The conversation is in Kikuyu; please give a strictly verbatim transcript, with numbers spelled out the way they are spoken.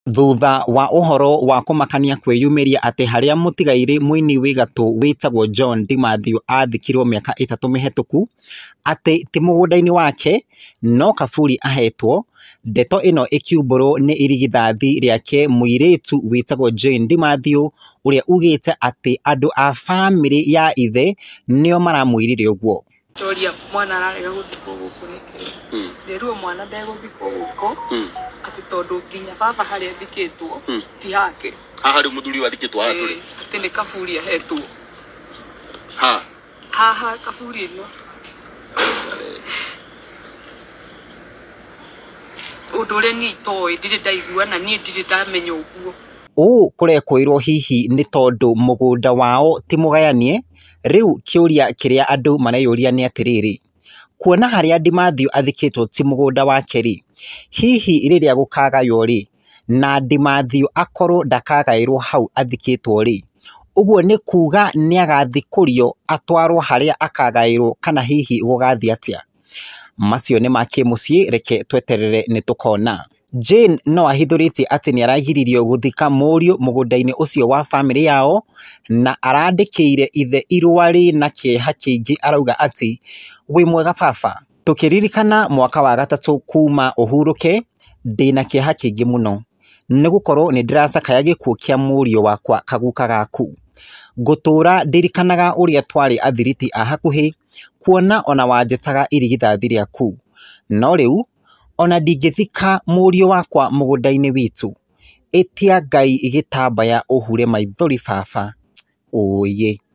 Thutha wa uhoro wa kumakania kwiyumiria ati haria mutigaire muini wi gatũ witagwo John Ndimathew athikirwo miaka itatu mihituku ati ti mugunda-ini wake no kaburi ahetwo. Ndeto ino ikiumburwo ni irigithathi riake muiritu witagwo Jane Ndimathew uria ugite ati andu a family ya ithe nio maramwirire uguo. Toria mwana ararega guthikwo guku niki nderuo mwana ndeguthikwo guku ati tondu nginya baba haria thikitwo ti hake haha ri muthuri wa thikitwo haha turi ati ni kaburi ahetwo ha haha kaburi ino undu uria ni toi ndiri ndaigua na ni ndiri ndamenya uguo. Uu kurekwirwo hihi ni tondu mugunda wao ti mugayanie. Riu kiuria kiria andu mareyuria ni atiriri, kuona haria Ndimathew athikitwo ti mugunda wake ri, hihi riria gukagaywo ri na Ndimathew akorwo ndakagairwo hau athikitwo ri, uguo ni kuga ni agathikurio atwarwo haria akagairwo kana hihi gugathie atia? Macio ni make mucii, reke tweterere ni tukona. Jane no ahithuritie ati ni aragiririo guthika muriu mugunda-ini ucio wa family yao na arandikiire ithe irua ri na kieha kiingi. Arauga ati wi mwega baba, tukiririkana mwaka wa gatatu kuma uhuruke ndina kieha kiingi muno ni gukorwo ni ndiracakaya gikuo kia muriu wakwa kaguka gaku. Gutura ndirikanaga uria twari athiriti a hakuhi kuona ona wanjetaga irigithathi riaku, no riu ona ndingithika muriu wakwa mugunda-ini witu. Itia Ngai gitambaya uhure maithori baba. Oye.